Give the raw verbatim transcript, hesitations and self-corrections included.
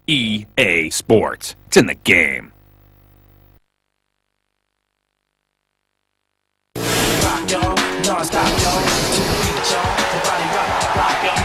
E A Sports. It's in the game. Rock, y'all, non-stop, y'all, to the beat, y'all, the body rock, rock, y'all.